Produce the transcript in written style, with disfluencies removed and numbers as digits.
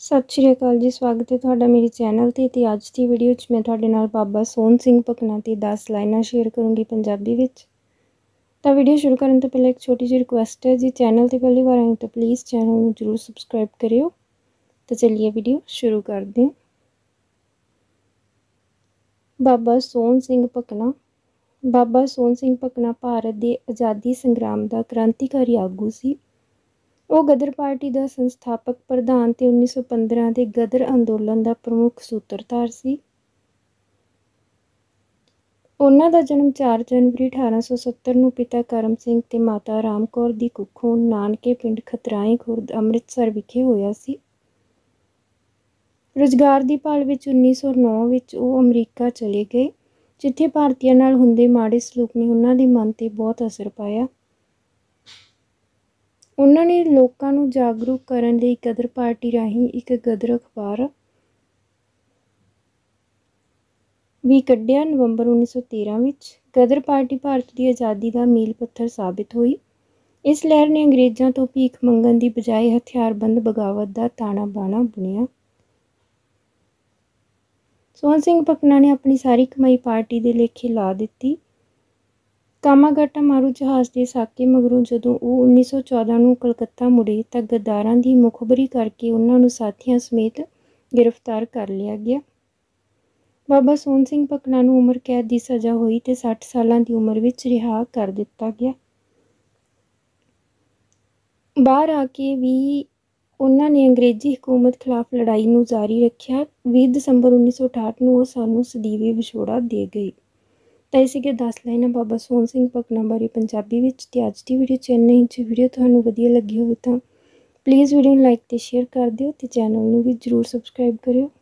सत श्री अकाल जी। स्वागत है तुहाडा मेरे चैनल ते अज की वीडियो च मैं तुहाडे नाल बाबा सोहन सिंह भकना ते 10 लाइनां शेयर करूँगी पंजाबी विच। तो वीडियो शुरू करने तो पहले एक छोटी जी रिक्वेस्ट है जी, चैनल ते पहली बार आए तो प्लीज़ चैनल को जरूर सबसक्राइब करियो। तो चलिए वीडियो शुरू करते हैं। बाबा सोहन सिंह भकना। बाबा सोहन सिंह भकना भारत के आज़ादी संग्राम का क्रांतिकारी आगू सी। वो गदर पार्टी का संस्थापक प्रधान ते 1915 के गदर अंदोलन का प्रमुख सूत्रधार सी। उन्हां दा जन्म 4 जनवरी 1870 ਨੂੰ पिता करम सिंह ते माता राम कौर दी कुखों नानके पिंड खतराई खुर्द अमृतसर विखे होया सी। रोजगार की भाल विच 1909 विच वो अमरीका चले गए, जिथे भारतीय नाल हुंदे माड़े सलूक ने उन्हां दे मन ते बहुत असर पाया। उन्होंने लोगों को जागरूक करने लई गदर पार्टी राही एक गदर अखबार भी कढ़िया। नवंबर 1913 विच गदर पार्टी भारत की आज़ादी का मील पत्थर साबित हुई। इस लहर ने अंग्रेज़ों तो भीख मंगण की बजाय हथियारबंद बगावत का ताना बाना बुनिया। सोहन सिंह भकना ने अपनी सारी कमाई पार्टी के लेखे ला दी। कामागाटा मारू जहाज़ के साके मगरों जदों वो 1914 ਨੂੰ कलकत्ता मुड़े तो गद्दारां की मुखबरी करके उन्होंने साथियों समेत गिरफ्तार कर लिया गया। बाबा सोहन सिंह भकना ਨੂੰ उम्र कैद की सज़ा हुई तो 60 साल की उम्र विच रिहा कर दिता गया। बाहर आके भी उन्होंने अंग्रेजी हुकूमत खिलाफ लड़ाई नूं जारी रखा। 20 दसंबर 1968 ਨੂੰ वो सानू सदीवी विछोड़ा दे गई। तो इसी के 10 लाइनां बाबा सोहन सिंह भकना बारे पंजाबी विच। ते अज की वीडियो चैनल जो वीडियो तुहानूं वधिया लगी हो तो प्लीज़ वीडियो लाइक तो शेयर कर दिओ ते चैनल नूं भी जरूर सबसक्राइब करियो।